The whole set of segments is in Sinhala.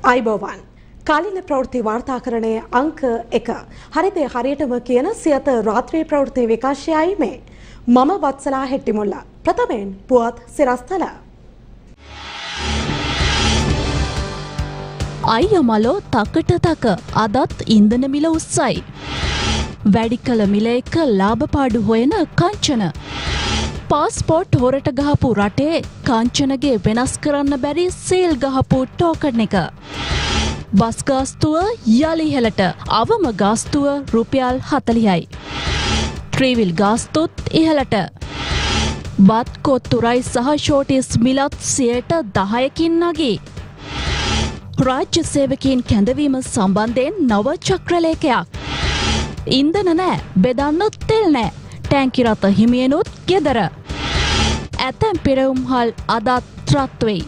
අයිබෝවන් කාලින ප්‍රවෘත්ති වාර්තාකරණයේ අංක 1 හරිද හරියටම කියන සියත රාත්‍රී ප්‍රවෘත්ති විකාශයයි මේ මම වත්සලා හෙට්ටිමුල්ලා ප්‍රථමයෙන් පුවත් සිරස්තල අයියමලෝ තකට තක අදත් ඉන්ධන මිල උස්සයි වැඩි කළ මිල එක ලාභපාඩු හොයන කංචන පාස්පෝර්ට් හොරට ගහපු රටේ කාංචනගේ වෙනස් කරන්න බැරි සීල් ගහපු ටෝකන් එක. බස් ගාස්තුව යලි ඉහළට අවම ගාස්තුව රුපියල් 40යි. ට්‍රීවිල් ගාස්තුත් ඉහළට. බත් කොත්තුරයි සහ ෂෝටිස් මිලත් 10%කින් නගී. රාජ්‍ය සේවකයන් කැඳවීම සම්බන්ධයෙන් නව චක්‍රලේඛයක්. ඉන්ධන නෑ, බෙදන්න තෙල් නෑ. ටැංකි රථ හිමියනුත් ගෙදර. ඇතැම් පෙරවුම්හල් අදත් රත් වෙයි.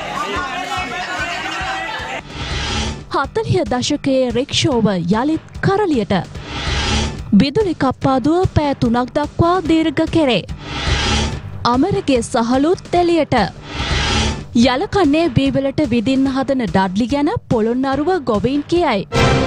40 දශකයේ රික්ෂෝව යළිත් කරලියට. විදුලි කප්පාදුව පැය 3ක් දක්වා දීර්ඝ කෙරේ. අමරගේ සහලුත් එළියට. යලකන්නේ බීවලට විදින්න හදන ඩඩ්ලි ගැන පොළොන්නරුව ගොවීන් කියයි.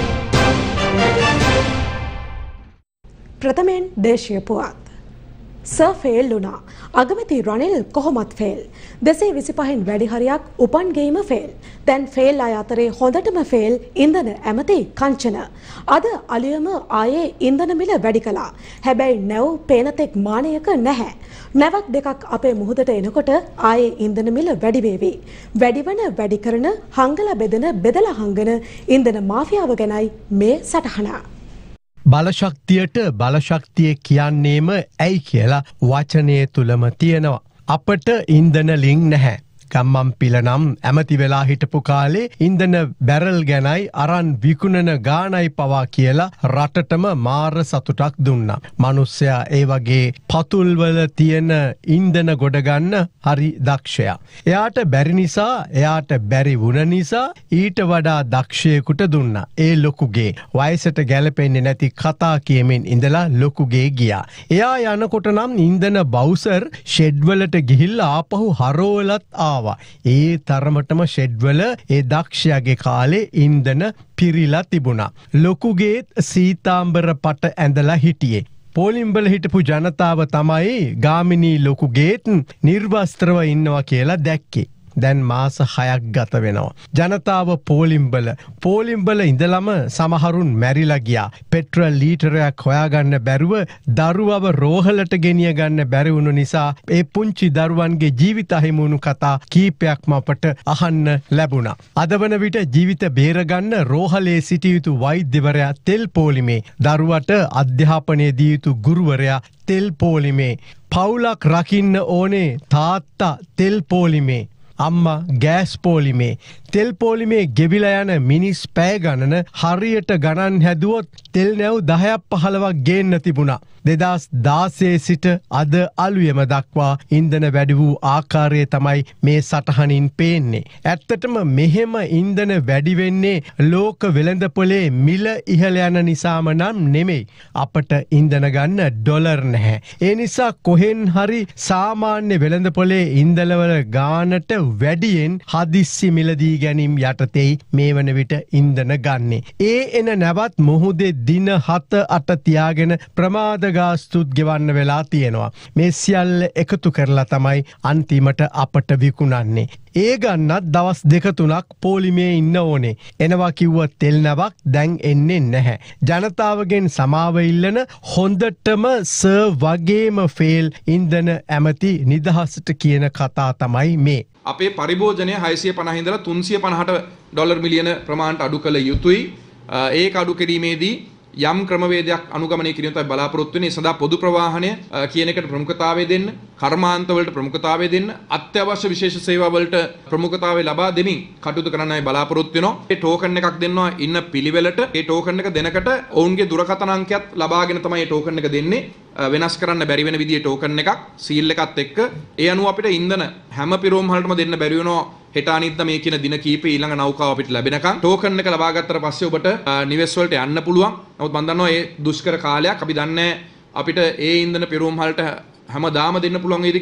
ප්‍රථමයෙන් දේශීය පුවත්. සර් ෆේල් වුණා. අගමැති රනිල් කොහොමත් ෆේල්. 225න් වැඩි හරියක් උපන් ගේම ෆේල්. දැන් ෆේල් අය අතරේ හොඳටම ෆේල් ඉන්ධන ඇමති කංචන. අද අලියම ආයේ ඉන්ධන මිල වැඩි කළා. හැබැයි නැව් පේනතෙක් මානයක නැහැ. නැවක් දෙකක් අපේ මුහුදට එනකොට ආයේ ඉන්ධන මිල වැඩි වේවි. වැඩිවන වැඩි කරන හංගලා බෙදෙන බෙදලා හංගන ඉන්ධන මාෆියාව ගැනයි මේ සටහන. බලශක්තියට බලශක්තිය කියන්නේම ඇයි කියලා වචනය තුළම තියෙනවා. අපට ඉන්ධන ලිං නැහැ. ගම්මන්පිල නම් ඇමති වෙලා හිටපු කාලේ ඉන්ධන බැරල් ගැනයි අරන් විකුණන ගානයි පවා කියලා රටටම මාර සතුටක් දුන්නා. මිනිස්සයා ඒ වගේ පතුල්වල තියෙන ඉන්ධන ගොඩ ගන්න හරි දක්ෂයා. එයාට බැරි නිසා, එයාට බැරි වුණ නිසා ඊට වඩා දක්ෂයෙකුට දුන්නා. ඒ ලොකුගේ වයසට ගැලපෙන්නේ නැති කතා කියමින් ඉඳලා ලොකුගේ ගියා. එයා යනකොට නම් ඉන්ධන බවුසර් ෂෙඩ් වලට ගිහිල්ලා ආපහු හරවලත් ආවා. ඒ තරමටම ෂෙඩ්වල ඒ දක්ෂයාගේ කාලේ ඉන්ධන පිරිලා තිබුණා. ලොකුගේත් සීතාම්බර පට ඇඳලා හිටියේ. පෝලිම්බල හිටපු ජනතාව තමයි ගාමිණී ලොකුගේත් නිර්වස්ත්‍රව ඉන්නවා කියලා දැක්කේ. දැන් මාස 6ක් ගත වෙනවා. ජනතාව පෝලිම්බල ඉඳලම සමහරුන් මැරිලා ගියා. පෙට්‍රල් ලීටරයක් හොයාගන්න බැරුව දරුවව රෝහලට ගෙනිය ගන්න බැරි වුණු නිසා ඒ පුංචි දරුවන්ගේ ජීවිත හිමුණු කතා කීපයක්ම අපට අහන්න ලැබුණා. අද වන විට ජීවිත බේරගන්න රෝහලේ සිටිය යුතු වෛද්‍යවරයා තෙල් පෝලිමේ, දරුවට අධ්‍යාපනය දී යුතු ගුරුවරයා තෙල් පෝලිමේ, පවුලක් රකින්න ඕනේ තාත්තා තෙල් පෝලිමේ, අම්මා ගෑස් පෝලිමේ, තෙල් පෝලිමේ ගෙවිලා යන මිනිස් පැය ගණන හරියට ගණන් හැදුවොත් තෙල් නැව් 10ක් 15ක් ගේන්න තිබුණා. 2016 සිට අද අලුයම දක්වා ඉන්ධන වැඩි වූ ආකාරය තමයි මේ සටහනින් පේන්නේ. ඇත්තටම මෙහෙම ඉන්ධන වැඩි වෙන්නේ ලෝක වෙළඳපොලේ මිල ඉහළ යන නිසාම නම් නෙමෙයි. අපට ඉන්ධන ගන්න ඩොලර් නැහැ. ඒ නිසා කොහෙන් හරි සාමාන්‍ය වෙළඳපොලේ ඉන්ධනවල ගානට වැඩියෙන් හදිස්සි මිලදී ගැනීම යටතේ මේ වන විට ඉන්ධන ගන්නේ. ඒ එන නැවත් මුහුදේ දින 7-8 තියාගෙන ප්‍රමාද ගාස්තුත් ගෙවන්න වෙලා තියෙනවා. මේ සියල්ල එකතු කරලා තමයි අන්තිමට අපට විකුණන්නේ. ඒ ගන්නත් දවස් 2-3ක් පෝලිමේ ඉන්න ඕනේ. එනවා කිව්ව තෙල් නැවක් දැන් එන්නේ නැහැ. ජනතාවගෙන් සමාව ඉල්ලන හොඳටම සර් වගේම ෆේල් ඉන්ධන ඇමති නිදහසට කියන කතා තමයි මේ. අපේ පරිභෝජනය 650 ඉඳලා 350ට ඩොලර් මිලියන ප්‍රමාණයට අඩු කළ යුතුයි. ඒක අඩු කිරීමේදී යම් ක්‍රමවේදයක් අනුගමනය කිරීම තමයි බලාපොරොත්තු වෙන්නේ. ඒ සඳහා පොදු ප්‍රවාහනය කියන එකට ප්‍රමුඛතාවය දෙන්න, කර්මාන්ත වලට ප්‍රමුඛතාවය දෙන්න, අත්‍යවශ්‍ය විශේෂ සේවා වලට ප්‍රමුඛතාවය ලබා දෙමින් කටයුතු කරන්නයි බලාපොරොත්තු වෙනවා. ඒ ටෝකන් එකක් දෙන්නවා ඉන්න පිළිවෙලට. ඒ ටෝකන් එක දෙනකට ඔවුන්ගේ දුරකථන අංකයත් ලබාගෙන තමයි ඒ ටෝකන් එක දෙන්නේ. වෙනස් කරන්න බැරි වෙන විදිහේ ටෝකන් එකක් සීල් එකත් එක්ක. ඒ අනුව අපිට ඉන්ධන හැම පිරෝම් වලටම දෙන්න බැරි වෙනවා. හෙට අනිද්දා මේ කියන දින කීපේ ඊළඟ නෞකාව අපිට ලැබෙනකන් ටෝකන් එක ලබා ගත්තට පස්සේ ඔබට නිවෙස් වලට යන්න පුළුවන්. නමුත් මම දන්නවා මේ දුෂ්කර කාලයක් අපි දන්නේ අපිට ඒ ඉන්ධන පිරෝම් වලට හැමදාම දෙන්න පුළුවන් වේද කියලා.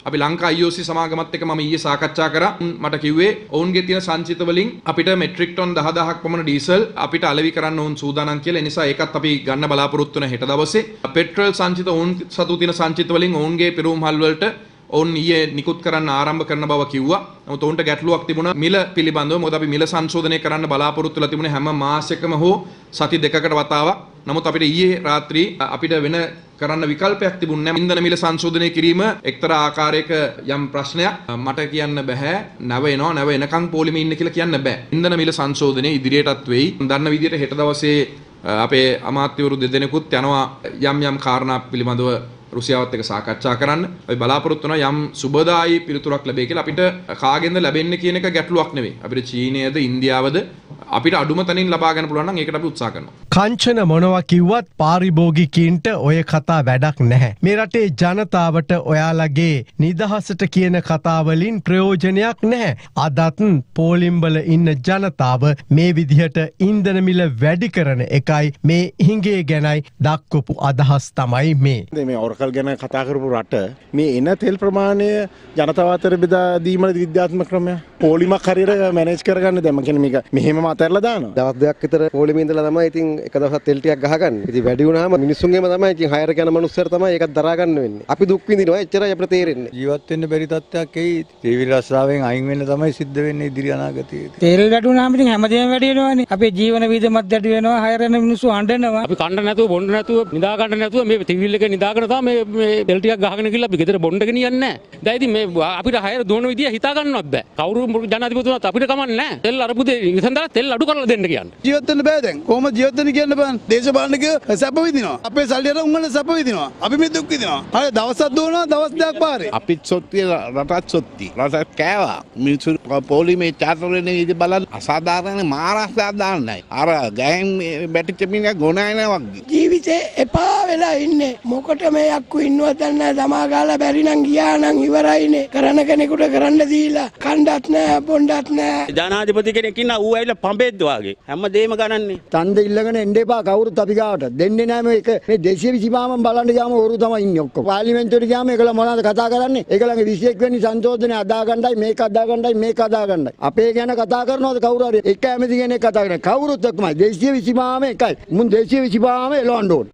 අපි ලංකා IOC සමාගමත් එක්ක මම ඊයේ සාකච්ඡා කරා. මට කිව්වේ ඔවුන්ගේ තියෙන සංචිත වලින් අපිට මෙට්‍රික් ටොන් 10000ක් පමණ ඩීසල් අපිට අලෙවි කරන්න ඕන් සූදානම් කියලා. ඒ නිසා ඒකත් අපි ගන්න බලාපොරොත්තු වෙන හෙට දවසේ. පෙට්‍රල් සංචිත ඔවුන් සතු තියෙන සංචිත වලින් ඔවුන්ගේ පෙරෝම් හල් වලට ඔවුන් ඊයේ නිකුත් කරන්න ආරම්භ කරන බව කිව්වා. නමුත් ඔවුන්ට ගැටලුවක් තිබුණා මිල පිළිබඳව. මොකද අපි මිල සංශෝධනය කරන්න බලාපොරොත්තු වෙලා තිබුණේ හැම මාසයකම හෝ සති දෙකකට වතාවක්. නමුත් අපිට ඊයේ රාත්‍රී අපිට වෙන කරන්න විකල්පයක් තිබුණේ නැහැ. ඉන්ධන මිල සංශෝධනය කිරීම එක්තරා ආකාරයක යම් ප්‍රශ්නයක්. මට කියන්න බෑ නැව එනවා නැව එනකන් පොලිමේ ඉන්න කියලා කියන්න බෑ. ඉන්ධන මිල සංශෝධනය ඉදිරියටත් වෙයි. දන්න විදිහට හෙට දවසේ අපේ අමාත්‍යවරු දෙදෙනෙකුත් යනවා යම් කාරණා පිළිබඳව රුසියාවත් එක්ක සාකච්ඡා කරන්න. අපි බලාපොරොත්තු වෙනවා යම් සුබදායි පිළිතුරක් ලැබෙයි කියලා. අපිට කාගෙන්ද ලැබෙන්නේ කියන එක ගැටලුවක් නෙවෙයි. අපිට චීනයද ඉන්දියාවද අපිට අඩුම තැනින් ලබා ගන්න පුළුවන් නම් ඒකට අපි උත්සාහ කරනවා. කංචන මොනවා කිව්වත් පාරිභෝගිකයින්ට ඔය කතා වැඩක් නැහැ. මේ රටේ ජනතාවට ඔයාලගේ නිදහසට කියන කතාවලින් ප්‍රයෝජනයක් නැහැ. අදත් පෝලිම්වල ඉන්න ජනතාව මේ විදිහට ඉන්ධන මිල වැඩි කරන එකයි මේ හිඟේ ගැනයි දක්වපු අදහස් තමයි මේ. මේ ඔරකල් ගැන කතා කරපු රට මේ එන තෙල් ප්‍රමාණය ජනතාව අතර බෙදා දීමේ විද්‍යාත්මක ක්‍රමය පොලිමක් හරියට මැනේජ් කරගන්න දැන් මම කියන්නේ මේක මෙහෙමම අතහැරලා දානවා. දවස් දෙකක් විතර පොලිමේ ඉඳලා තමයි ඉතින් එක දවසක් තෙල් ටිකක් ගහගන්නේ. ඉතින් වැඩි වුණාම මිනිස්සුන්ගේම තමයි ඉතින් හයර යන මනුස්සයර තමයි ඒකත් දරා ගන්න වෙන්නේ. අපි දුක් විඳිනවා එච්චරයි අපිට තේරෙන්නේ. ජීවත් වෙන්න බැරි තත්ත්වයක් එයි. ත්‍රිවිධ රස්සාවෙන් අයින් වෙන්න තමයි සිද්ධ වෙන්නේ ඉදිරි අනාගතයේදී. තෙල් වැඩි වුණාම ඉතින් හැමදේම වැඩි වෙනවානේ. අපේ ජීවන වියදමත් වැඩි වෙනවා. හයර යන මිනිස්සු අඬනවා. අපි කන්න නැතුව බොන්න නැතුව නිදා ගන්න නැතුව මේ ත්‍රිවිල් එක නිදාගෙන තමයි මේ තෙල් ටිකක් ගහගෙන ගිහලා අපි ගෙදර බොන්න ගෙනියන්නේ නැහැ. දැන් ඉතින් මේ අපිට හයර දුවන විදිය හිතා ගන්නවත් බෑ. කවුරු ජනාධිපතිතුමත් අපිට කමන්නේ නැහැ. තෙල් අරපු දේ ඉතින්දා තෙල් අඩු කරලා දෙන්න කියන්නේ. ජීවත් වෙන්න බෑ දැන්. කොහොමද ජීවත් වෙන්න කියන්න බෑ. දේශපාලනිකයෝ සැප විඳිනවා. අපේ සල්ලි අර උන්වල සැප විඳිනවා. අපි මේ දුක් විඳිනවා. හරි දවසක් දුවනවා දවස් දෙකක් පාරේ. අපිත් සොත්තිය රටත් සොත්ති. රටත් කෑවා. මිනිස්සු පොලිමේ චාතරනේ ඉඳ බලන් අසාධාරණ මාරස්සා දාන්නයි. අර ගෑන් බැටිච්ච මිනිහා ගොනායන වගේ. ජීවිතේ එපා වෙලා ඉන්නේ. මොකට මේ යක්කු ඉන්නවද නැහැ. තමා ගාලා බැරි නම් ගියා නම් ඉවරයිනේ. කරන කෙනෙකුට කරන්න දීලා කණ්ඩත් නැහැ බොණ්ඩත් නැහැ. ජනාධිපති කෙනෙක් ඉන්න ඌ ඇවිල්ලා පඹෙද්ද වගේ. හැමදේම ගණන්නේ. ඡන්ද ඉල්ලගෙන එන්න එපා කවුරුත් අපි ගාවට. දෙන්නේ නැහැ මේක. මේ 225ම බලන්න ගියාම ඕරු තමයි ඉන්නේ ඔක්කොම. පාර්ලිමේන්තුවට ගියාම ඒගොල්ලෝ මොනවද කතා කරන්නේ? ඒගොල්ලන්ගේ 21 වෙනි සංශෝධනය අදා ගන්නයි මේක අදා ගන්නයි මේක අදා ගන්නයි. අපේ ගැන කතා කරනවද කවුරු හරි? එක ඇමති කෙනෙක් කතා කරන්නේ. කවුරුත් එක්කමයි 225ම එකයි. මුන් 225ම එලවන්න ඕනේ.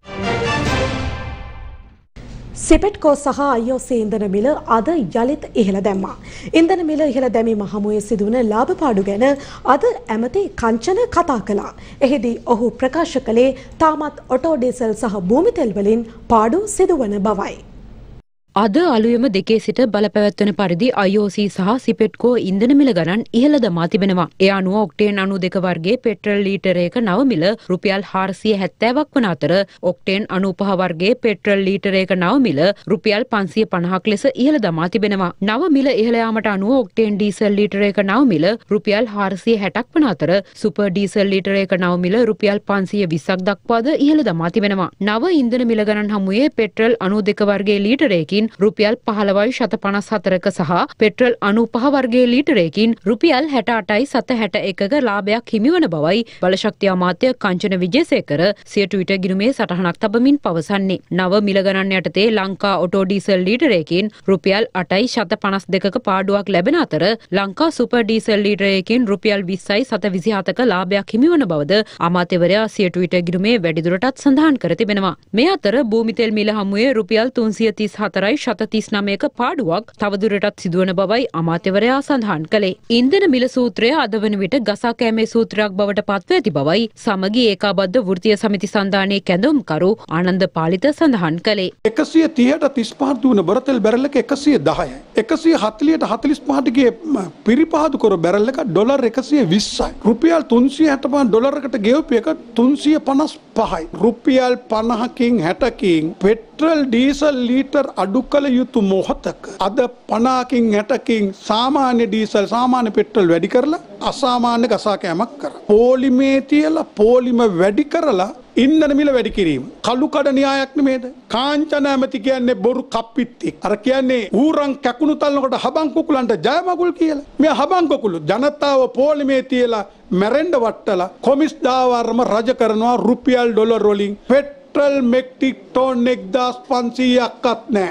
සිපෙට්කෝ සහ IOC ඉන්ධන මිල අද යළිත් ඉහළ දැම්මා. ඉන්ධන මිල ඉහළ දැමීම හමුවේ සිදුවන ලාභපාඩු ගැන අද ඇමති කංචන කතා කළා. එහිදී ඔහු ප්‍රකාශ කළේ තාමත් ඔටෝ ඩීසල් සහ භූමි තෙල් වලින් පාඩු සිදුවන බවයි. අද අලුයම දෙකේ සිට බලපැවැත්වෙන පරිදි IOC සහ සිපෙට්කෝ ඉන්ධන මිල ගණන් ඉහළ දමා තිබෙනවා. ඒ අනුව ඔක්ටේන් 92 වර්ගයේ පෙට්‍රල් ලීටරයක නව මිල රුපියල් 470ක් වන අතර ඔක්ටේන් 95 වර්ගයේ පෙට්‍රල් ලීටරයක නව මිල රුපියල් 550ක් ලෙස ඉහළ දමා තිබෙනවා. නව මිල ඉහළ යාමට අනුව ඔක්ටේන් ඩීසල් ලීටරයක නව මිල රුපියල් 460ක් වන අතර සුපර් ඩීසල් ලීටරයක නව මිල රුපියල් 520ක් දක්වාද ඉහළ දමා තිබෙනවා. නව ඉන්ධන මිල ගණන් හමුවේ පෙට්‍රල් 92 වර්ගයේ ලීටරයකින් රුපියල් 15.54ක සහ පෙට්‍රල් 95 වර්ගයේ ලීටරයකින් රුපියල් 68.61ක ලාභයක් හිමිවන බවයි බලශක්ති අමාත්‍ය කංචන විජේසේකර සිය ට්විටර් ගිණුමේ සටහනක් තබමින් පවසන්නේ. නව මිල ගණන් යටතේ ලංකා ඔටෝ ඩීසල් ලීටරයකින් රුපියල් 8.52ක පාඩුවක් ලැබෙන අතර ලංකා සුපර් ඩීසල් ලීටරයකින් රුපියල් 20.27ක ලාභයක් හිමිවන බවද අමාත්‍යවරයා සිය ට්විටර් ගිණුමේ වැඩිදුරටත් සඳහන් කර තිබෙනවා. මේ අතර භූමි තෙල් මිල හමුවේ රුපියල් 334.39ක පාඩුවක් තවදුරටත් සිදුවන බවයි අමාත්‍යවරයා සඳහන් කළේ. ඉන්ධන මිල සූත්‍රය අද වන විට ගසා කෑමේ සූත්‍රයක් බවට පත්ව ඇති බවයි සමගි ඒකාබද්ධ වෘත්තීය සමිති සන්ධානයේ කැඳවුම්කරු ආනන්ද පාලිත සඳහන් කළේ. 130ට 35 දුවන බරතෙල් බැරල් එක 110යි. 140ට 45ට ගිය පිරිපහදු කර බැරල් එක ඩොලර් 120යි. රුපියල් 365 ඩොලරකට ගෙවපු එක 355යි. රුපියල් 50කින් 60කින් පෙට්‍රල් ඩීසල් ලීටර් අඩු කළ යුතු මොහොතක අද 50කින් 60කින් සාමාන්‍ය ඩීසල් සාමාන්‍ය පෙට්‍රල් වැඩි කරලා අසාමාන්‍ය ගසා කෑමක් කරා. පොලිමේ තියලා පොලිම වැඩි කරලා ඉන්ධන මිල වැඩි කිරීම කළු කඩ න්‍යායක් නෙමේද? කාංචන ඇමති කියන්නේ බොරු කප්පිත්තෙක්. අර කියන්නේ ඌරන් කැකුණු තලනකොට හබන් කුකුලන්ට ජය මගුල් කියලා. මේ හබන් කුකුළු ජනතාව පොලිමේ තියලා මැරෙන්න වට්ටලා කොමිස් දාවර්ම රජ කරනවා රුපියල් ඩොලර් වලින්. පෙට්‍රල් මෙට්‍රික් ටොන් 1500ක්වත් නැහැ.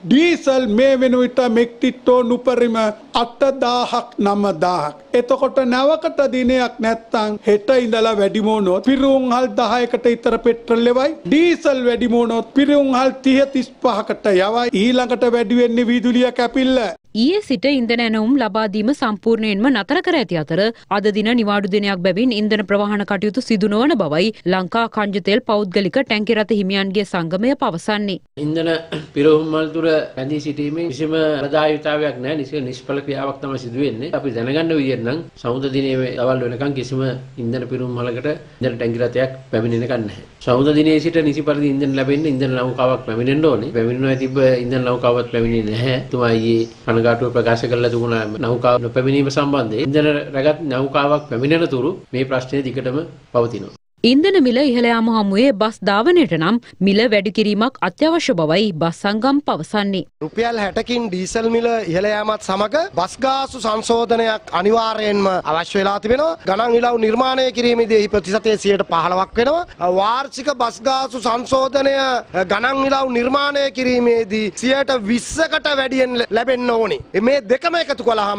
ඩීසල් මේ වෙන විට මෙක්ටිට්ටෝන් උපරිම 8000ක් 9000ක්. එතකොට නැවකට දිනයක් නැත්තම් හෙට ඉඳලා වැඩිම වුණොත් පිරුම්හල් 10කට විතර පෙට්‍රල් ලෙවයි. ඩීසල් වැඩිම වුණොත් පිරුම්හල් 30 35කට යවයි. ඊළඟට වැඩි වෙන්නේ විදුලිය කැපිල්ල. ඊයේ සිට ඉන්ධන ඇනවුම් ලබා දීම සම්පූර්ණයෙන්ම නතර කර ඇති අතර අද දින නිවාඩු දිනයක් බැවින් ඉන්ධන ප්‍රවාහන කටයුතු සිදු නොවන බවයි ලංකා කංජ තෙල් පෞද්ගලික ටැංකි රථ හිමියන්ගේ සංගමය පවසන්නේ. ඉන්ධන පිරවුම් වල තුර රැඳී සිටීමේ කිසිම ප්‍රදායීතාවයක් නැහැ. නිෂ්ඵල ක්‍රියාවක් තමයි සිදු වෙන්නේ. අපි දැනගන්න විදියට නම් සමුද්‍ර දිනේ දවල් වෙනකන් කිසිම ඉන්ධන පිරවුම් වලකට ඉන්ධන ටැංකි රථයක් පැමිණෙන්නකන් නැහැ. සමුද්‍ර දිනේ සිට නිසි පරිදි ඉන්ධන ලැබෙන්න ඉන්ධන නෞකාවක් පැමිණෙන්න ඕනේ. පැමිණෙනවා තිබ්බ ඉන්ධන නෞකාවක් පැමිණෙන්නේ නැහැ. තුමා ඊයේ කනගාටුව ප්‍රකාශ කළා තිබුණා නෞකාව නොපැමිණීම සම්බන්ධයෙන්. ඉන්ධන රැගත් නෞකාවක් පැමිණෙන තුරු මේ ප්‍රශ්නේ දිගටම පවතිනවා. ඉන්ධන මිල ඉහළ යාම හමුවේ බස් ධාවනයට නම් මිල වැඩි කිරීමක් අත්‍යවශ්‍ය බවයි බස් සංගම් පවසන්නේ. රුපියල් 60කින් ඩීසල් මිල ඉහළ යාමත් සමග බස් ගාස්තු සංශෝධනයක් අනිවාර්යයෙන්ම අවශ්‍ය වෙලා තිබෙනවා. ගණන් ඉලව් නිර්මාණය කිරීමේදී ප්‍රතිශතයේ 15%ක් වෙනවා. වාර්ෂික බස් ගාස්තු සංශෝධනය ගණන් ඉලව් නිර්මාණය කිරීමේදී 20%කට වැඩියෙන් ලැබෙන්න ඕනේ. මේ දෙකම එකතු කළාම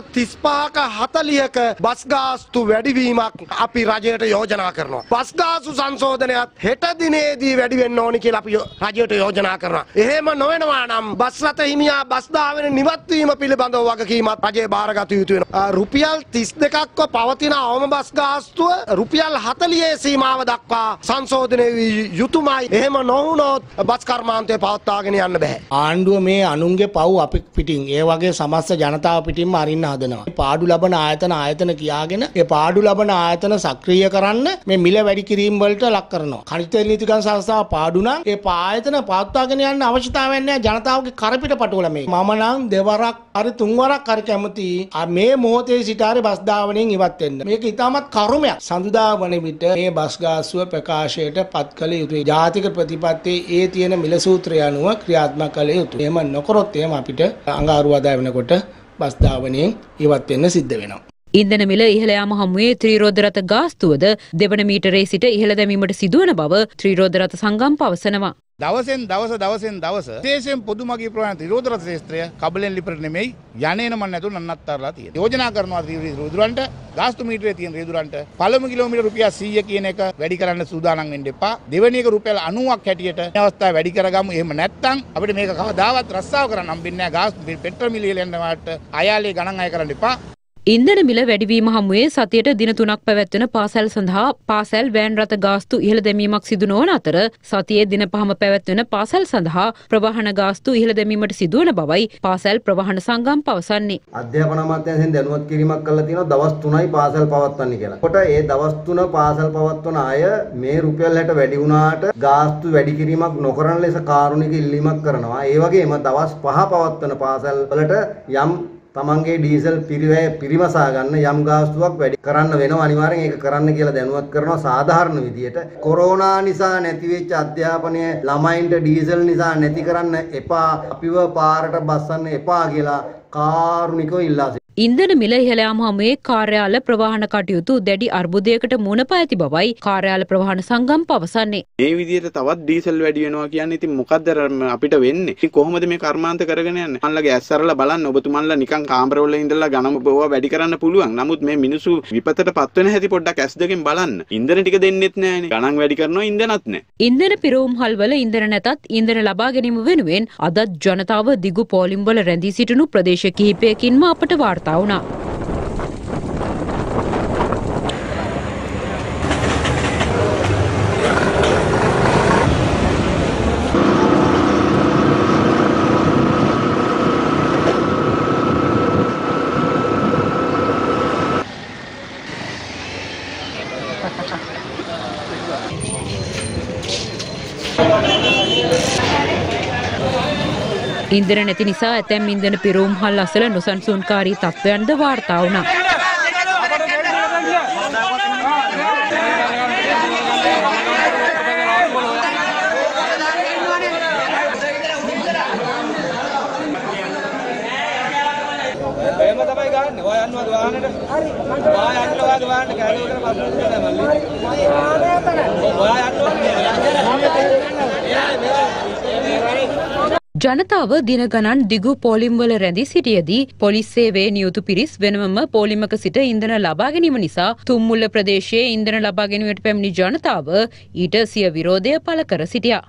35%ක 40%ක බස් ගාස්තු වැඩිවීමක් අපි රජයට යෝජනා කරනවා. බස් ගාස්තු සංශෝධනයත් හෙට දිනේදී වැඩි වෙන්න ඕනි කියලා අපි රජයට යෝජනා කරනවා. එහෙම නොවෙනවා නම් බස් රථ හිමියා බස් ධාවන නිවත් වීම පිළිබඳව වගකීමක් රජය බාරගත යුතු වෙනවා. රුපියල් 32ක්ව පවතින අවම බස් ගාස්තුව රුපියල් 40 සීමාව දක්වා සංශෝධනය වී යුතුමයි. එහෙම නොවුනොත් බස් කර්මාන්තය පවත්වාගෙන යන්න බෑ. ආණ්ඩුව මේ අනුන්ගේ පව් අපි පිටින් ඒ වගේ සමස්ත ජනතාව පිටින්ම අරින්න හදනවා. පාඩු ලබන ආයතන කියාගෙන ඒ පාඩු ලබන ආයතන සක්‍රිය කරන්න මේ මිල වැඩි කිරීම වලට ලක් කරනවා. කනිජ තෙල් නීතිගත සංස්ථාව පාඩු නම් ඒ ආයතන පවත්වාගෙන යන්න අවශ්‍යතාවයක් නැහැ. ජනතාවගේ කරපිට පටවල මේ. මම නම් දෙවරක් හරි තුන්වරක් හරි කැමති මේ මොහොතේ සිට හරි බස් ධාවනයෙන් ඉවත් වෙන්න. මේක ඉතාමත් කරුමයක්. සඳුදා වන විට මේ බස් ගාස්තුව ප්‍රකාශයට පත් කළ යුතුයි. ජාතික ප්‍රතිපත්තියේ ඒ තියෙන මිල සූත්‍රය අනුව ක්‍රියාත්මක කළ යුතුයි. එහෙම නොකරොත් එහෙම අපිට අඟහරුවාදා වෙනකොට බස් ධාවනයෙන් ඉවත් වෙන්න සිද්ධ වෙනවා. ඉන්ධන මිල ඉහළ යාම හමුවේ ත්‍රිරෝද රථ ගාස්තුවද දෙවන මීටරේ සිට ඉහළ දැමීමට සිදුවන බව ත්‍රිරෝද රථ සංගම් පවසනවා. දවසෙන් දවස විශේෂයෙන් පොදුමගී ප්‍රවාහන ත්‍රිරෝද රථ ශේත්‍රය කබලෙන් ලිපරට නෙමෙයි යන්නේන මන් නැතුව නන්නත්තරලා තියෙනවා. යෝජනා කරනවා රියදුරන්ට ගාස්තු මීටරේ තියෙන රියදුරන්ට පළමු කිලෝමීටර රුපියල් 100 කියන එක වැඩි කරන්න සූදානම් වෙන්න එපා. දෙවෙනි එක රුපියල් 90ක් හැටියට මේ අවස්ථාව වැඩි කරගමු. එහෙම නැත්නම් අපිට මේක කවදාවත් රස්සාව කරන්න හම්බෙන්නේ නැහැ. ගාස්තු පෙට්‍රල් මිල යනවාට අයාලේ ගණන් අය කරන්න එපා. ඉන්ධන මිල වැඩිවීම හමුවේ සතියට දින 3ක් පැවැත්වෙන පාසල් සඳහා පාසල් වෑන් රථ ගාස්තු ඉහළ දැමීමක් සිදු නොවන අතර සතියේ දින 5ම පැවැත්වෙන පාසල් සඳහා ප්‍රවාහන ගාස්තු ඉහළ දැමීමට සිදුවන බවයි පාසල් ප්‍රවාහන සංගම් පවසන්නේ. අධ්‍යාපන අමාත්‍යාංශයෙන් දැනුවත් කිරීමක් කළා තියෙනවා දවස් 3යි පාසල් පවත්වන්නේ කියලා. කොට ඒ දවස් 3 පාසල් පවත්වන අය මේ රුපියල් 60 වැඩි වුණාට ගාස්තු වැඩි කිරීමක් නොකරන ලෙස කාරුණික ඉල්ලීමක් කරනවා. ඒ වගේම දවස් 5 පවත්වන පාසල් වලට යම් තමන්ගේ ඩීසල් පිරිමසා ගන්න යම් ගාස්තුවක් වැඩි කරන්න වෙනවා. අනිවාර්යෙන් ඒක කරන්න කියලා දැනුවත් කරනවා සාධාරණ විදියට. කොරෝනා නිසා නැති වෙච්ච අධ්‍යාපනය ළමයින්ට ඩීසල් නිසා නැති කරන්න එපා. අපිව පාරට බස්සන්න එපා කියලා කාරුණිකව ඉල්ලා ඉන්ධන මිල ඉහළ යාම හමුවේ කාර්යාල ප්‍රවාහන කටයුතු දැඩි අර්බුදයකට මුහුණ පා ඇති බවයි කාර්යාල ප්‍රවාහන සංගම් පවසන්නේ. මේ විදිහට තවත් ඩීසල් වැඩි වෙනවා කියන්නේ ඉතින් මොකද්ද අපිට වෙන්නේ? ඉතින් කොහොමද මේ කර්මාන්ත කරගෙන යන්නේ? මන්ලගේ ඇස් අරලා බලන්න ඔබතුමන්ලා නිකන් කාමරවල ඉඳලා ගණන් බෝවා වැඩි කරන්න පුළුවන්. නමුත් මේ මිනිස්සු විපතට පත් වෙන හැටි පොඩ්ඩක් ඇස් දෙකෙන් බලන්න. ඉන්ධන ටික දෙන්නෙත් නැහැනේ. ගණන් වැඩි කරනවා ඉන්ධනත් නැහැ. ඉන්ධන පිරවුම් හල්වල ඉන්ධන නැතත් ඉන්ධන ලබා ගැනීම වෙනුවෙන් අදත් ජනතාව දිගු පෝලිම් වල රැඳී සිටිනු ප්‍රදේශ කිහිපයකින්ම අපට වාර්තා වුණා. ඉන්ධන නැති නිසා ඇතැම් ඉන්ධන පිරවුම් හල් අසල නොසන්සුන්කාරී තත්ත්වයන්ද වාර්තා වුණා. එහෙම තමයි ගන්න. ඔය යන්නවද වාහනේට? හරි. ඔයා යන්නවද වාහනේට කැලේ කරලා පස්සෙ යනවා මල්ලි. ඔයා යන්නවද? ජනතාව දින ගණන් දිගු පෝලිම්වල රැඳී සිටියදී පොලිස් සේවයේ නියුතු පිරිස් වෙනමම පෝලිමක සිට ඉන්ධන ලබා ගැනීම නිසා තුම්මුල්ල ප්‍රදේශයේ ඉන්ධන ලබා ගැනීමට පැමිණි ජනතාව ඊට සිය විරෝධය පළ කර සිටියා.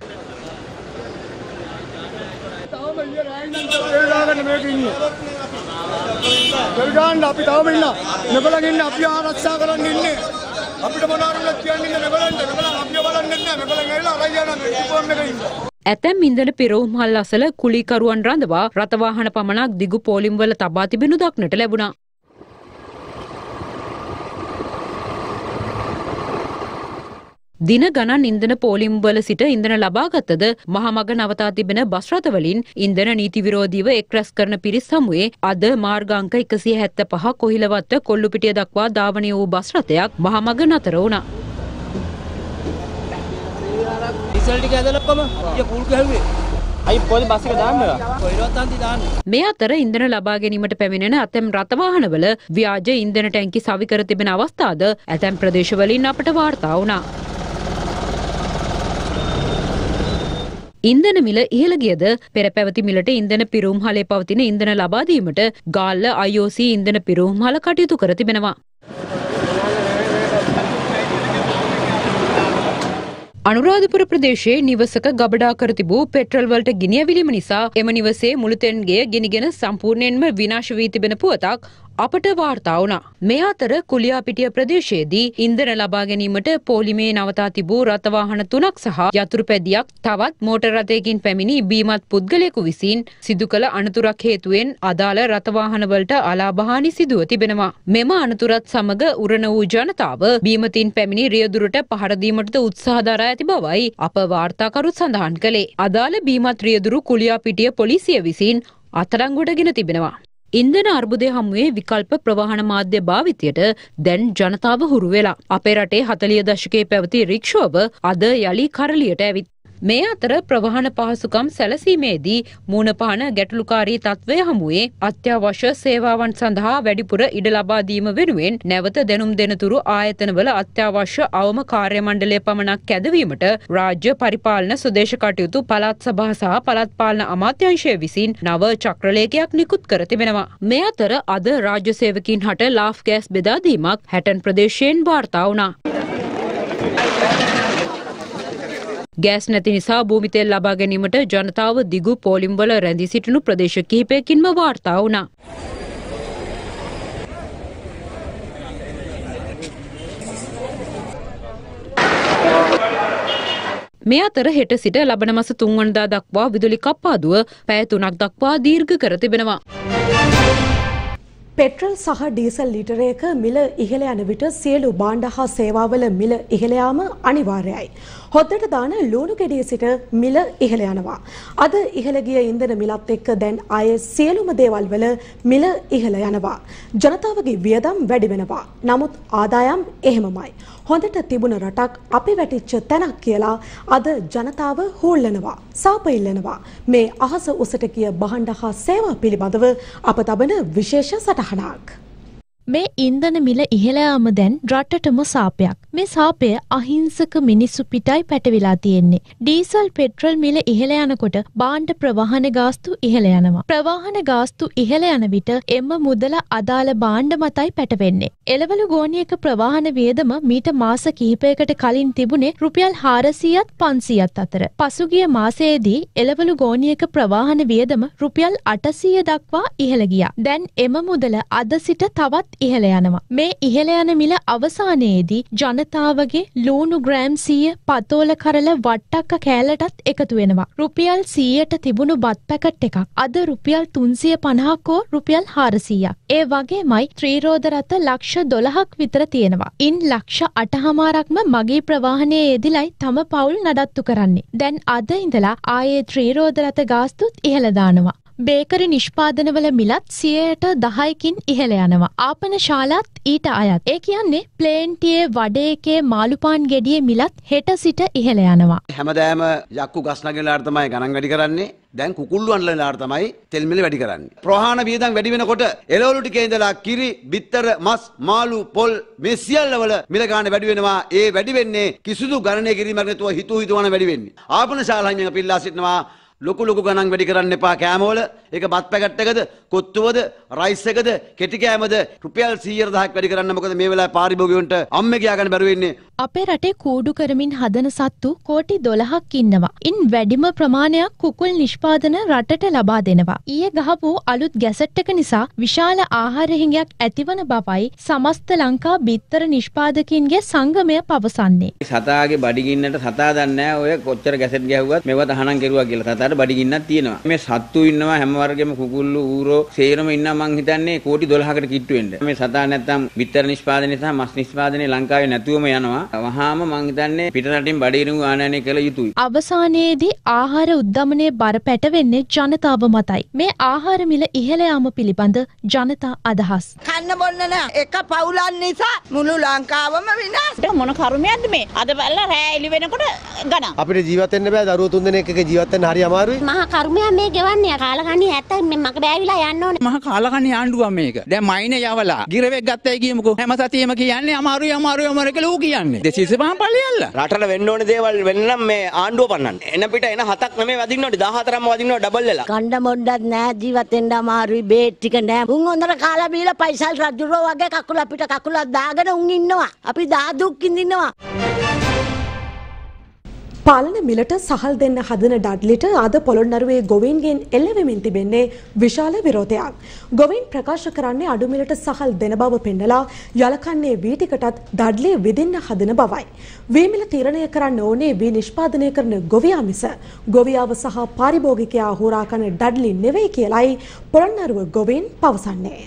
අපි තාම ඉන්නවා. මෙබලන් ඉන්නේ අපි ආරක්ෂා කරන්න ඉන්නේ. අපිට මොනවාරුත් කියන්නේ මෙබලන්ට. මෙබලන් අපිව බලන්නේ නැහැ. මෙබලන් ඇවිල්ලා අරයි යනවා මේ ඩිපෝම් එකේ ඉන්න. ඇතැම් ඉන්ධන පිරවුම්හල් අසල කුලිකරුවන් රඳවා රථවාහන පමණක් දිගු පෝලිම්වල තබා තිබෙනු දක්නට ලැබුණා. දින ගණන් ඉන්ධන පෝලිම්වල සිට ඉන්ධන ලබාගත්තද මහමග නවතා තිබෙන බස් රථවලින් ඉන්ධන නීති විරෝධීව එක් රැස් කරන පිරිස් හමුවේ අද මාර්ගාංක 175 කොහිලවත්ත කොල්ලුපිටිය දක්වා ධාවනය වූ බස් රථයක් මහමග නතර වුණා. මේ අතර ඉන්ධන ලබා ගැනීමට පැමිණෙන ඇතැම් රථවාහනවල ව්‍යාජ ඉන්ධන ටැංකි සවි කර තිබෙන අවස්ථාද ඇතැම් ප්‍රදේශවලින් අපට වාර්තා වුණා. ඉන්ධන මිල ඉහළ ගියද පෙර පැවති මිලට ඉන්ධන පිරවුම්හලේ පවතින ඉන්ධන ලබා දීමට ගාල්ල IOC ඉන්ධන පිරවුම්හල කටයුතු කර තිබෙනවා. අනුරාධපුර ප්‍රදේශයේ නිවසක ගබඩා කර තිබූ පෙට්‍රල් වලට ගිනි ඇවිලීම නිසා එම නිවසේ මුළු තෙන්ගේ ගිනිගෙන සම්පූර්ණයෙන්ම විනාශ වී තිබෙන පුවතක් අපට වාර්තා වුණා. මේ අතර කුලියාපිටිය ප්‍රදේශයේදී ඉන්ධන ලබා ගැනීමට පොලිමේ නවතා තිබූ රථවාහන 3ක් සහ යතුරු පැදියක් තවත් මෝටර් රථයකින් පැමිණි බීමත් පුද්ගලයෙකු විසින් සිදු කළ අනතුරක් හේතුවෙන් අදාළ රථවාහන වලට අලාභහානි සිදුව තිබෙනවා. මෙම අනතුරත් සමග උරණ වූ ජනතාව බීමතින් පැමිණි රියදුරට පහර දීමටද උත්සාහ දරා ඇති බවයි අප වාර්තාකරු සඳහන් කළේ. අදාළ බීමත් රියදුරු කුලියාපිටිය පොලිසිය විසින් අත්අඩංගුවටගෙන තිබෙනවා. ඉන්ධන අර්බුදය හමුවේ විකල්ප ප්‍රවාහන මාධ්‍ය භාවිතයට දැන් ජනතාව හුරු වෙලා. අපේ රටේ 40 දශකයේ පැවති රික්ෂෝව අද යලි කරලියට ඇවිත්. මේ අතර ප්‍රවාහන පහසුකම් සැලසීමේදී මූණපාන ගැටලුකාරී තත්ත්වය හමුවේ අත්‍යවශ්‍ය සේවාවන් සඳහා වැඩිපුර ඉඩ ලබා දීම වෙනුවෙන් නැවත දැනුම් දෙනතුරු ආයතනවල අත්‍යවශ්‍ය අවම කාර්ය මණ්ඩලය පමණක් කැදවීමට රාජ්‍ය පරිපාලන ස්වදේශ කටයුතු පළාත් සභා සහ පළාත් පාලන අමාත්‍යාංශය විසින් නව චක්‍රලේඛයක් නිකුත් කර තිබෙනවා. මේ අතර අද රාජ්‍ය සේවකීන් හට ලාෆ් ගෑස් බෙදා දීමක් හැටන් ප්‍රදේශයෙන් වාර්තා වුණා. ගෑස් නැති නිසා භූමි තෙල් ලබා ගැනීමට ජනතාව දිගු පෝලිම්වල රැඳී සිටිනු ප්‍රදේශ කිහිපයකින්ම වාර්තා වුණා. මේ අතර හෙට සිට ලබන මාස 3 වෙනිදා දක්වා විදුලි කප්පාදුව පැය 3ක් දක්වා දීර්ඝ කර තිබෙනවා. පෙට්‍රල් සහ ඩීසල් ලීටරයක මිල ඉහළ යන විට සියලු භාණ්ඩ හා සේවාවල මිල ඉහළ යාම අනිවාර්යයි. හොද්දට දාන ලුණු ගෙඩිය සිට මිල ඉහළ යනවා. අද ඉහළ ගිය ඉන්ධන මිලත් එක්ක දැන් ආයේ සියලුම දේවල් වල මිල ඉහළ යනවා. ජනතාවගේ වියදම් වැඩි වෙනවා. නමුත් ආදායම් එහෙමමයි. හොඳට තිබුණ රටක් අපි වැටිච්ච තැනක් කියලා අද ජනතාව හෝල්ලනවා. සාප ඉල්ලනවා. මේ අහස උසට ගිය භාණ්ඩ හා සේවා පිළිබඳව අප තබන විශේෂ සටහනක්. මේ ඉන්ධන මිල ඉහළ යාම දැන් රටටම සාපයක්. මේ සාපය අහිංසක මිනිස්සු පිටයි පැටවිලා තියෙන්නේ. ඩීසල් පෙට්‍රල් මිල ඉහළ යනකොට භාණ්ඩ ප්‍රවාහන ගාස්තු ඉහළ යනවා. ප්‍රවාහන ගාස්තු ඉහළ යන විට එම මුදල අදාළ භාණ්ඩ මතයි පැටවෙන්නේ. එළවලු ගෝණියක ප්‍රවාහන වියදම මීට මාස කිහිපයකට කලින් තිබුණේ රුපියල් 400ත් 500ත් අතර. පසුගිය මාසයේදී එළවලු ගෝණියක ප්‍රවාහන වියදම රුපියල් 800 දක්වා ඉහළ ගියා. දැන් එම මුදල අද සිට තවත් ඉහළ යනවා. මේ ඉහළ යන මිල අවසානයේදී ජනතාවගේ ලූණු ග්‍රෑම් 100 පතෝල කරල වට්ටක්ක කෑල්ලටත් එකතු වෙනවා. රුපියල් 100ට තිබුණු බත් පැකට් එකක් අද රුපියල් 350ක් හෝ රුපියල් 400ක්. ඒ වගේමයි ත්‍රිරෝද රථ ලක්ෂ 12ක් විතර තියෙනවා. ඉන් ලක්ෂ 8මාරක්ම මගේ ප්‍රවාහනයේ යෙදිලයි තම පවුල් නඩත්තු කරන්නේ. දැන් අද ඉඳලා ආයේ ත්‍රිරෝද රථ ගාස්තුත් ඉහළ දානවා. බේකරි නිෂ්පාදනවල මිලත් 10%කින් ඉහළ යනවා. ආපන ශාලාත් ඊට අයත්. ඒ කියන්නේ ප්ලේන්ටියේ වඩේකේ මාළුපාන් ගෙඩියේ මිලත් හෙට සිට ඉහළ යනවා. හැමදාම යක්කු ගස් නගිනලාට තමයි ගණන් වැඩි කරන්නේ. දැන් කුකුල්ලු අන්ලලාට තමයි තෙල් මිල වැඩි කරන්නේ. ප්‍රවාහන වියදම් වැඩි වෙනකොට එළවලු ටිකේ ඉඳලා කිරි, බිත්තර, මස්, මාළු, පොල් මේ සියල්ලවල මිල ගන්න වැඩි වෙනවා. ඒ වැඩි වෙන්නේ කිසිදු ගණනය කිරීමක් නැතුව හිතුව හිතවන වැඩි වෙන්නේ. ආපන ශාලාවෙන් අපි ඉල්ලා සිටිනවා ලොකු ලොකු ගණන් වැඩි කරන්න එපා කෑමවල. ඒක බත් පැකට් එකද, කොත්තුවද, රයිස් එකද, කෙටි කෑමද රුපියල් 100,000ක් වැඩි කරන්න. මොකද මේ වෙලාවේ පාරිභෝගිකයන්ට අම්මේ ගියා ගන්න බැරුව ඉන්නේ. අපේ රටේ කූඩු කරමින් හදන සත්තු කෝටි 12ක් ඉන්නවා. ඉන් වැඩිම ප්‍රමාණයක් කුකුල් නිෂ්පාදන රටට ලබා දෙනවා. ඊයේ ගහපු අලුත් ගැසට් එක නිසා විශාල ආහාර හිඟයක් ඇතිවන බවයි සමස්ත ලංකා බිත්තර නිෂ්පාදකයින්ගේ සංගමය පවසන්නේ. සතාගේ බඩගින්නට සතා දන්නේ නැහැ ඔය කොච්චර ගැසට් ගැහුවත් මේව තහනම් කෙරුවා කියලා. සතාට බඩගින්නක් තියෙනවා. මේ සත්තු ඉන්නවා හැම වර්ගෙම කුකුල්ලු ඌරෝ සේරම ඉන්නවා මං හිතන්නේ කෝටි 12කට කිට්ටු වෙන්න. මේ සතා නැත්තම් බිත්තර නිෂ්පාදනය සහ මස් නිෂ්පාදනය ලංකාවේ නැතුවම යනවා. වහාම මං හිතන්නේ පිටරටින් බඩගිනු ආනයනය කළ යුතුයි. අවසානයේදී ආහාර උද්දමනයේ බර පැටවෙන්නේ ජනතාව මතයි. මේ ආහාර මිල ඉහළ යාම පිළිබඳ ජනතා අදහස්. කන්න බොන්න නෑ එක පවුලන් නිසා මුළු ලංකාවම විනාශ. මොන කර්මයක්ද මේ? අද බැලලා රෑ එළි වෙනකොට ගණන්. අපිට ජීවත් වෙන්න බෑ. දරුවෝ 3 දෙනෙක් එක ජීවත් වෙන්න හරි අමාරුයි. මහා කර්මයක් මේ ගෙවන්නේ. කාලකන්ණි ඇත්ත මකට බෑවිලා යන්න ඕනේ. මහා කාලකන්ණි ආණ්ඩුවක් මේක. දැන් මයිනේ යවලා ගිරවෙක් ගත්තයි කියමුකෝ. හැම සතියෙම කියන්නේ අමාරුයි කියලා ඌ කියන්නේ. දෙසිස පහන් පල්ලියල්ලා. රටට වෙන්න ඕනේ දේවල් වෙන්න නම් මේ ආණ්ඩුව පන්නන්න. එන පිට එන 7ක් නෙමෙයි වදින්න ඕනේ 14ක්ම වදින්න ඕනේ ඩබල් වෙලා. කණ්ඩ මොණ්ඩක් නෑ ජීවත් වෙන්න අමාරුයි බේත් ටික නෑ. උන් හොඳට කාලා බීලා පයිසල් රජුරෝ වගේ කකුල අපිට කකුලක් දාගෙන උන් ඉන්නවා. අපි දාදුක් ඉඳිනවා. පාලන මිලට සහල් දෙන්න හදන ඩඩ්ලිට අද පොළොන්නරුවේ ගොවීන්ගෙන් එල්ලවෙමින් තිබෙන්නේ විශාල විරෝධයක්. ගොවීන් ප්‍රකාශ කරන්නේ අඩු මිලට සහල් දෙන බව පෙන්නලා යලකන්නේ වී ටිකටත් ඩඩ්ලි විදින්න හදන බවයි. වී මිල තීරණය කරන්න ඕනේ වී නිෂ්පාදනය කරන ගොවියා මිස ගොවියාව සහ පාරිභෝගිකයා හොරා කන ඩඩ්ලි නෙවෙයි කියලයි පොළොන්නරුව ගොවීන් පවසන්නේ.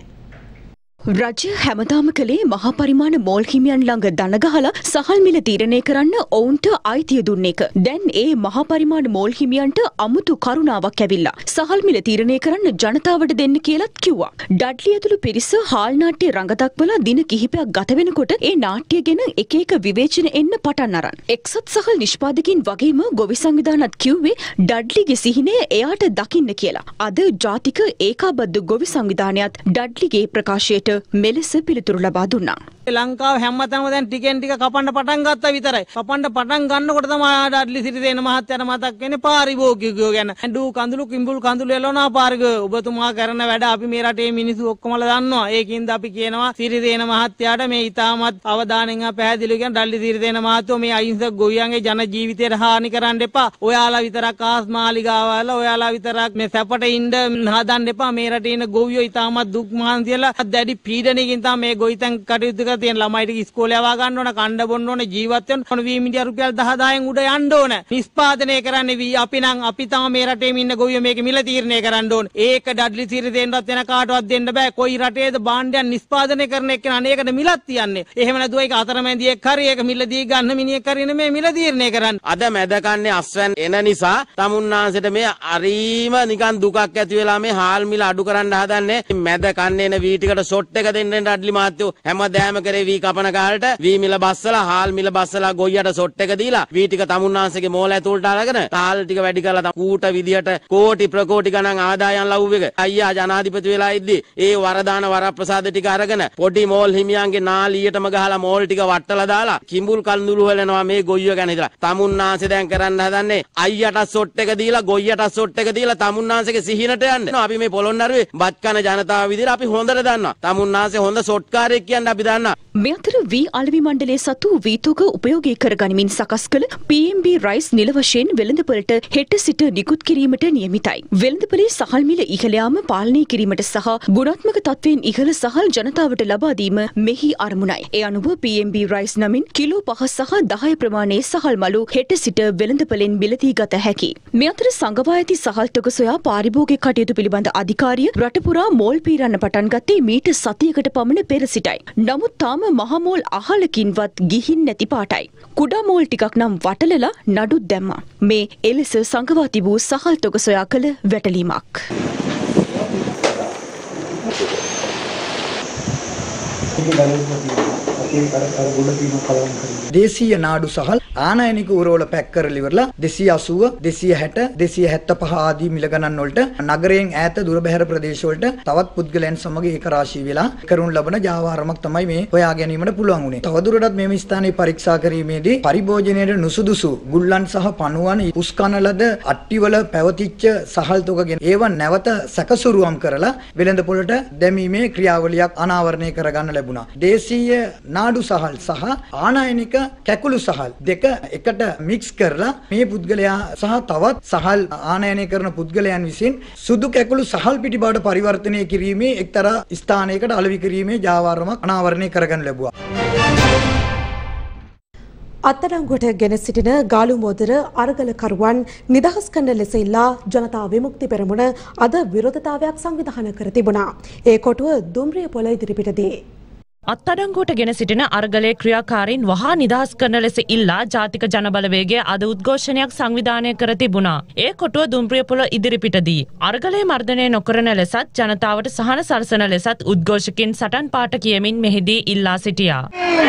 රජය හැමදාම කළේ මහා පරිමාණ මෝල් හිමියන් ළඟ දන ගහලා සහල් මිල තීරණය කරන්න ඔවුන්ට අයිතිය දුන්න එක. දැන් ඒ මහා පරිමාණ මෝල් හිමියන්ට අමුතු කරුණාවක් ඇවිල්ලා සහල් මිල තීරණය කරන්න ජනතාවට දෙන්න කියලාත් කිව්වා. ඩඩ්ලි ඇතුළු පිරිස හාල් නාට්‍ය රඟදක්වලා දින කිහිපයක් ගත වෙනකොට ඒ නාට්‍ය ගැන එක එක විවේචන එන්න පටන් අරන්. එක්සත් සහල් නිෂ්පාදකින් වගේම ගොවි සංවිධානත් කිව්වේ ඩඩ්ලිගේ සිහිනය එයාට දකින්න කියලා. අද ජාතික ඒකාබද්ධ ගොවි සංවිධානයත් ඩඩ්ලිගේ ප්‍රකාශයට මෙලෙස පිළිතුරු ලබා දුන්නා. ලංකාව හැමතැනම දැන් ටිකෙන් ටික කපන්න පටන් ගත්තා විතරයි. කපන්න පටන් ගන්නකොට තමයි ඩඩ්ලි සිරිසේන මහත්තයාට මතක් වෙන්නේ පාරිභෝගිකයෝ ගැන. ඇඬු කඳුළු කිඹුල් කඳුළු එළවනවා පාරිභෝගිකයෝ. ඔබතුමා කරන වැඩ අපි මේ රටේ මිනිස්සු ඔක්කොමලා දන්නවා. ඒකින්ද අපි කියනවා සිරිසේන මහත්තයාට මේ ඉතාමත් අවධානයෙන් පැහැදිලිව කියන ඩඩ්ලි සිරිසේන මහත්තයෝ මේ අහිංසක ගොවියන්ගේ ජන ජීවිතයට හානි කරන්න එපා. ඔයාලා විතරක් ආස්මාලිගාවල ඔයාලා විතරක් මේ සැපට ඉන්න හදන්න එපා. මේ රටේ ඉන්න ගොවියෝ ඉතාමත් දුක් මහන්සියලා දැඩි පීඩනයකින් තමයි මේ ගොවිතැන් කටයුතු තියෙන ළමයිට ඉස්කෝලේ යවා ගන්න ඕන, කණ්ඩ බොන්න ඕන, ජීවත් වෙන්න ඕන. වී මිලියන රුපියල් 10,000න් උඩ යන්න ඕන. නිෂ්පාදනය කරන්නේ වී අපි තමයි මේ රටේ ඉන්න ගොවියෝ මේක මිල තීරණය කරන්න ඕන. ඒක ඩඩ්ලි සිරිසේනවත් වෙන කාටවත් දෙන්න බෑ. කොයි රටේද භාණ්ඩයන් නිෂ්පාදනය කරන එක්කන අනේකට මිලක් තියන්නේ. එහෙම නැතුව ඒක අතරමැදියෙක් හරි ඒක මිල දී ගන්න මිනිහෙක් හරි නෙමෙයි මිල තීරණය කරන්නේ. අද මැද කන්නේ අස්වැන් එන නිසා තමුන්නාන්සේට මේ අරීම නිකන් දුකක් ඇති වෙලා මේ හාල් මිල අඩු කරන්න හදන්නේ. මැද කන්නේ එන වී ටිකට ෂොට් එක දෙන්න ඩඩ්ලි මහත්තයෝ හැමදාම කරේ වී කපන කාලට වී මිල බස්සලා හාල් මිල බස්සලා ගොයියට සොට් එක දීලා වී ටික තමුන්නාන්සේගේ මෝල ඇතුළට අරගෙන තාල් ටික වැඩි කරලා කූට විදියට කෝටි ප්‍රකෝටි ගණන් ආදායම් ලව් එක අයියා ජනාධිපති වෙලා ඉද්දි ඒ වරදාන වරප්‍රසාද ටික අරගෙන පොඩි මෝල් හිමියන්ගේ නාලියටම ගහලා මෝල් ටික වට්ටලා දාලා කිඹුල් කඳුළු හොලනවා මේ ගොයියෝ ගැන හිතලා තමුන්නාන්සේ දැන් කරන්න හදන්නේ අයියට සොට් එක දීලා ගොයියට සොට් එක දීලා තමුන්නාන්සේගේ සිහිනට යන්න. අපි මේ පොළොන්නරුවේ බත් කන ජනතාව විදිහට අපි හොඳට දන්නවා. තමුන්නාන්සේ හොඳ සොට්කාරයෙක් කියන්නේ අපි දන්නවා. මේ අතර වී අලෙවි මණ්ඩලයේ සතු වීතෝක උපයෝගී කරගනිමින් සකස් කළ PMB රයිස් නිල වශයෙන් වෙළඳපොළට හෙට සිට නිකුත් කිරීමට නියමිතයි. වෙළඳපොලේ සහල් මිල ඉහළ යාම පාලනය කිරීමට සහ ගුණාත්මක තත්වයෙන් ඉහළ සහල් ජනතාවට ලබා දීම මෙහි අරමුණයි. ඒ අනුව PMB රයිස් නමින් කිලෝ 5 සහ 10 ප්‍රමාණයේ සහල් මලු හෙට සිට වෙළඳපොලෙන් මිලදී ගත හැකියි. මේ අතර සංගවා ඇති සහල් තොග සොයා පාරිභෝගික කටයුතු පිළිබඳ අධිකාරිය රට පුරා මෝල් පීරන්න පටන් ගත්තේ මීට සතියකට පමණ පෙර සිටයි. නමුත් තාම මහ මෝල් අහලකින්වත් ගිහින් නැති පාටයි. කුඩා මෝල් ටිකක් නම් වටලලා නඩුත් දැම්මා. මේ එලෙස සංගවා තිබූ සහල් තොග සොයා කළ වැටලීමක්. දේශීය නාඩු සහල් ආනයනික උරවල පැක් කරලා ඉවරලා 280 260 275 ආදී මිල ගණන් වලට නගරයෙන් ඈත දුර බැහැර ප්‍රදේශ වලට තවත් පුද්ගලයන් සමග ඒකරාශී වෙලා කරුණු ලබන ජාවාරමක් තමයි මේ හොයා ගැනීමට පුළුවන් වුණේ. තවදුරටත් මේ ස්ථානයේ පරීක්ෂා කිරීමේදී පරිභෝජනයේ නුසුදුසු ගුල්ලන් සහ පණුවන් උස්කන ලද අට්ටිවල පැවතිච්ච සහල් තොගගෙන ඒව නැවත සැකසුරුවම් කරලා වෙළඳපොළට දැමීමේ ක්‍රියාවලියක් අනාවරණය කරගන්න ලැබුණා. දේශීය නාඩු සහල් සහ ආනයනික කැකුළු සහල් දෙක එකට මික්ස් කරලා මේ පුද්ගලයා සහ තවත් සහල් ආනයනය කරන පුද්ගලයන් විසින් සුදු කැකුළු සහල් පිටි බවට පරිවර්තනය කිරීමේ එක්තරා ස්ථානයකට අලෙවි කිරීමේ ජාවාරමක් අනාවරණය කරගන්න ලැබුවා. අත්අඩංගුවට ගෙන සිටින ගාලු මෝදර අරගලකරුවන් නිදහස් කරන ලෙස ඉල්ලා ජනතා විමුක්ති පෙරමුණ අද විරෝධතාවයක් සංවිධානය කර තිබුණා. ඒ කොටුව දුම්රිය පොළ ඉදිරිපිටදී අත්අඩංගුවට ගෙන සිටින අරගලයේ ක්‍රියාකාරීන් වහා නිදහස් කරන ලෙස ඉල්ලා ජාතික ජනබලවේගය අද උද්ඝෝෂණයක් සංවිධානය කර තිබුණා. ඒ කොටුව දුම්රියපොළ ඉදිරිපිටදී අරගලයේ මර්ධනය නොකරන ලෙසත් ජනතාවට සහන සලසන ලෙසත් උද්ඝෝෂකින් සටන් පාට කියමින් මෙහිදී ඉල්ලා සිටියා.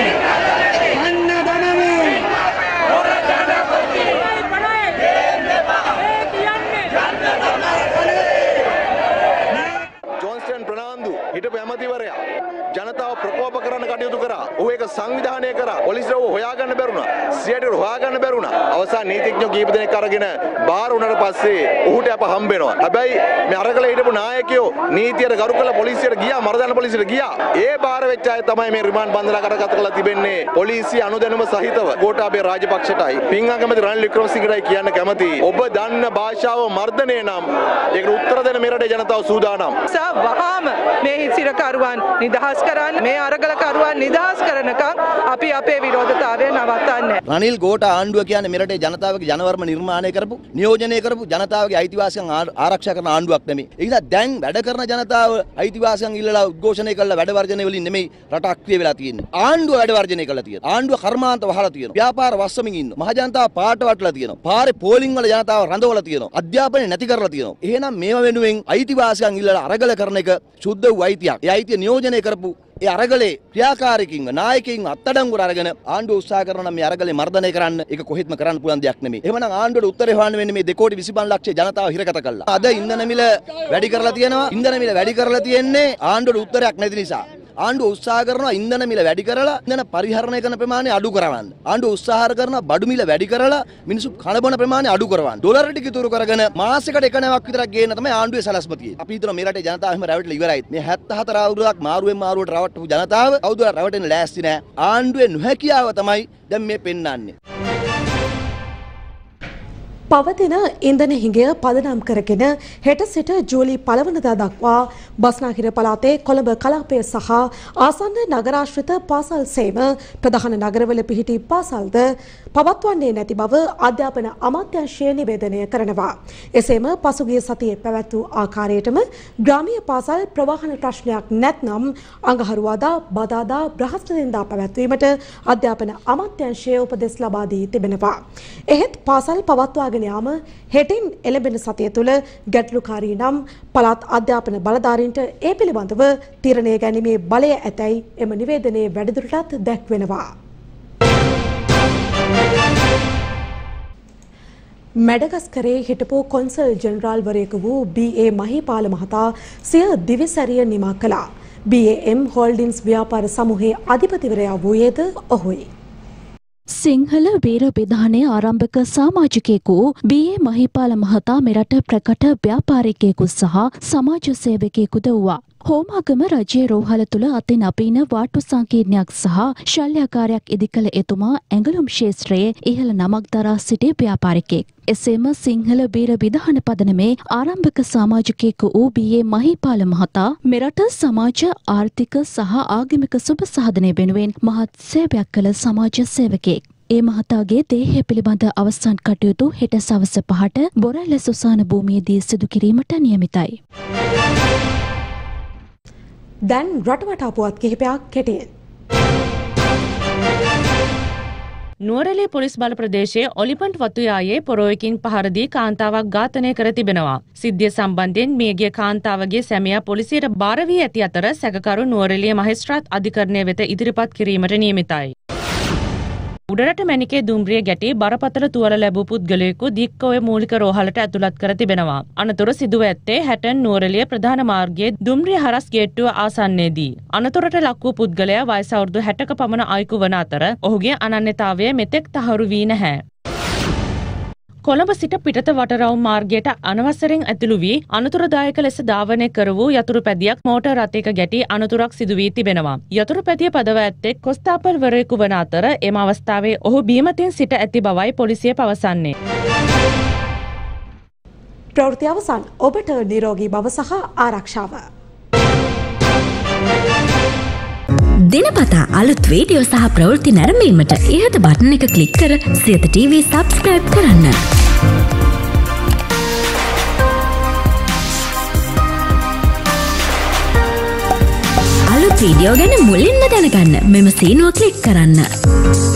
හිටපු ඇමතිවරයා ජනතාව ප්‍රකෝප කරන්න කටයුතු කරා. ඌ ඒක සංවිධානය කරා. පොලිසියට ඌ හොයාගන්න බැරුණා. සියයට හොයාගන්න බැරුණා. අවසාන නීතිඥයෝ කීප දෙනෙක් අරගෙන බාර වුණාට පස්සේ ඌට අප හම්බ වෙනවා. හැබැයි මේ අරගල හිටපු නායකයෝ නීතියට ගරු කළ පොලිසියට ගියා, මරදාන පොලිසියට ගියා. ඒ බාර වෙච්ච අය තමයි මේ රිමාන්ඩ් බන්ධනාගත කරලා තිබෙන්නේ. පොලිසිය අනුදැනුම සහිතව ගෝඨාභය රාජපක්ෂටයි පින් අගමැති රනිල් වික්‍රමසිංහටයි කියන්න කැමති. ඔබ දන්න භාෂාව මර්ධනය නම් ඒකට උත්තර දෙන මේ රටේ ජනතාව සූදානම්. වහාම මේ හිසිරකරුවන් නිදහස් කරන්න, මේ අරගලකරුවන් නිදහස් කරනකම් අපි අපේ විරෝධතාවය නවත්තන්නේ. රනිල් ගෝඨ ආණ්ඩුව කියන්නේ මෙරටේ ජනතාවගේ ජනවර්ම නිර්මාණය කරපු, නියෝජනය කරපු ජනතාවගේ අයිතිවාසිකම් ආරක්ෂා කරන ආණ්ඩුවක් නෙමෙයි. ඒ නිසා දැන් වැඩ කරන ජනතාව අයිතිවාසිකම් ඉල්ලලා උද්ඝෝෂණය කළා වැඩ වර්ජනය වලින් නෙමෙයි රට අක්‍රිය වෙලා තියෙන්නේ. ආණ්ඩුව වැඩ වර්ජනය කළා තියෙනවා. ආණ්ඩුව කර්මාන්ත වහලා තියෙනවා. ව්‍යාපාර වස්සමින් ඉන්නවා. මහ ජනතාව පාට වටලා තියෙනවා. පාරේ පෝලිං වල ජනතාව රඳවලා තියෙනවා. අධ්‍යාපනය නැති කරලා තියෙනවා. එහෙනම් මේව වෙනුවෙන් අයිතිවාසිකම් ඉල්ලලා අරගල කරන එක සුද්ධ වූ අයිතියක්. ඒ අයිතිය නියෝජනය කරපු ඒ අරගලේ ක්‍රියාකාරීකින්ව නායකයින්ව අත්අඩංගුවට අරගෙන ආණ්ඩුව උත්සාහ කරනවා නම් මේ අරගලේ මර්ධනය කරන්න. ඒක කොහෙත්ම කරන්න පුළුවන් දෙයක් නෙමෙයි. එහෙමනම් ආණ්ඩුවට උත්තරේ හොයන්න වෙන්නේ මේ 2,25,00,000 ජනතාව හිරගත කළා. අද ඉන්ධන මිල වැඩි කරලා තියෙනවා. ඉන්ධන මිල වැඩි කරලා තියෙන්නේ ආණ්ඩුවට උත්තරයක් නැති නිසා. ආණ්ඩුව උත්සාහ කරනවා ඉන්ධන මිල වැඩි කරලා ඉන්ධන පරිහරණය කරන ප්‍රමාණය අඩු කරවන්න. ආණ්ඩුව උත්සාහ කරනවා බඩු මිල වැඩි කරලා මිනිස්සු කන බොන ප්‍රමාණය අඩු කරවන්න. ඩොලර් ටික ඉතුරු කරගෙන මාසෙකට එක නැවක් විතරක් ගේන්න තමයි ආණ්ඩුවේ සැලැස්ම තියෙන්නේ. අපි හිතනවා මේ රටේ ජනතාව එහෙම රැවටිලා ඉවරයි. මේ 74 අවුරුද්දක් මාරුවෙන් මාරුවට රවට්ටපු ජනතාව කවුරුද රැවටෙන්න ලෑස්ති නැහැ. ආණ්ඩුවේ නොහැකියාව තමයි දැන් මේ පෙන්වන්නේ. පවතින ඉන්ධන හිඟය පදනම් කරගෙන හෙට සිට ජූලි 1 වෙනිදා දක්වා බස්නාහිර පළාතේ කොළඹ කලාපය සහ ආසන්න නගරාශ්‍රිත පාසල් සේම ප්‍රධාන නගරවල පිහිටි පාසල්ද පවත්වන්නේ නැති බව අධ්‍යාපන අමාත්‍යාංශය නිවේදනය කරනවා. එසේම පසුගිය සතියේ පැවැත් වූ ආකාරයටම ග්‍රාමීය පාසල් ප්‍රවාහන ප්‍රශ්නයක් නැත්නම් අඟහරුවාදා බදාදා බ්‍රහස්පතින්දා පැවැත්වීමට අධ්‍යාපන අමාත්‍යාංශය උපදෙස් ලබා දී තිබෙනවා. එහෙත් පාසල් පවත්වාගෙන යාම හෙටින් එළඹෙන සතිය තුළ ගැටලුකාරී නම් පළාත් අධ්‍යාපන බලධාරීන්ට ඒ පිළිබඳව තීරණය ගැනීමේ බලය ඇතැයි එම නිවේදනයේ වැඩිදුරටත් දැක්වෙනවා. මැඩගස්කරේ හිටපු කොන්සල් ජෙනරාල්වරයෙකු වූ B.A. මහිපාල මහතා සිය දිවිසැරිය නිමා කළා. B.A.M. හෝල්ඩින්ස් ව්‍යාපාර සමූහයේ අධිපතිවරයා වූයේද ඔහුයි. සිංහල වීර විධානය ආරම්භක සමාජිකයෙකු B.A. මහිපාල මහතා මෙරට ප්‍රකට ව්‍යාපාරිකයෙකු සහ සමාජ සේවකයෙකුද වූවා. හෝමාගම රජයේ රෝහල තුළ අතින් අපීන වාට්ටු සංකීර්ණයක් සහ ශල්‍යකාරයක් ඉදිකළ එතුමා ඇඟලුම් ක්ෂේත්‍රයේ ඉහළ නමක් දරා සිටි ව්‍යාපාරිකයෙක්. එසේම සිංහල වීර විධාන පදනමේ ආරම්භක සමාජිකයෙකු වූ B.A. මහිපාල මහතා මෙරට සමාජ ආර්ථික සහ ආගමික සුබ සාධනය වෙනුවෙන් මහත් සේවයක් කළ සමාජ සේවකයෙක්. ඒ මහතාගේ දේහය පිළිබඳ අවසන් කටයුතු හෙට සවස 5ට බොරැල්ල සුසාන භූමියේදී සිදු කිරීමට නියමිතයි. දැන් රටවටා පුවත් කිහිපයක් කෙටියෙන්. නුවරඑළිය පොලිස් බල ප්‍රදේශයේ ඔලිපන්ට් වතුයායේ පොරොයකින් පහර දී කාන්තාවක් ඝාතනය කර තිබෙනවා. සිද්ධිය සම්බන්ධයෙන් මියගිය කාන්තාවගේ සැමියා පොලිසියට බාර වී ඇති අතර සැකකරු නුවරඑළිය මහේස්ත්‍රාත් අධිකරණය වෙත ඉදිරිපත් කිරීමට නියමිතයි. උඩරට මැණිකේ දුම්රිය ගැටි බරපතල තුවාල ලැබූ පුද්ගලයෙකු දික්කෝය මූලික රෝහලට ඇතුළත් කර තිබෙනවා. අනතුර සිදුව ඇත්තේ හැටන් නුවරඑළිය ප්‍රධාන මාර්ගයේ දුම්රිය හරස් ගේට්ටුව ආසන්නයේදී. අනතුරට ලක් වූ පුද්ගලයා වයස අවුරුදු 60ක පමණ අයෙකු වන අතර ඔහුගේ අනන්‍යතාවය මෙතෙක් තහවුරු වී නැහැ. කොළඹ සිට පිටත වටරවුම් මාර්ගයට අනවසරෙන් ඇතුළු වී අනතුරුදායක ලෙස ධාවනය කර වූ යතුරු පැදියක් මෝටර් රථයක ගැටි අනතුරක් සිදු වී තිබෙනවා. යතුරු පැදිය පදව ඇත්තේ කොස්තාපල්වරයෙකු වන අතර එම අවස්ථාවේ ඔහු බීමතින් සිට ඇති බවයි පොලිසිය පවසන්නේ. ප්‍රවෘත්ති අවසන්. ඔබට නිරෝගී බව සහ ආරක්ෂාව. දිනපතා අලුත් වීඩියෝ සහ ප්‍රවෘත්ති නැරඹීමට ඉහත බටන් එක ක්ලික් කර සියත TV සබ්ස්ක්‍රයිබ් කරන්න. අලුත් වීඩියෝ ගැන මුලින්ම දැනගන්න මෙම සීනුව ක්ලික් කරන්න.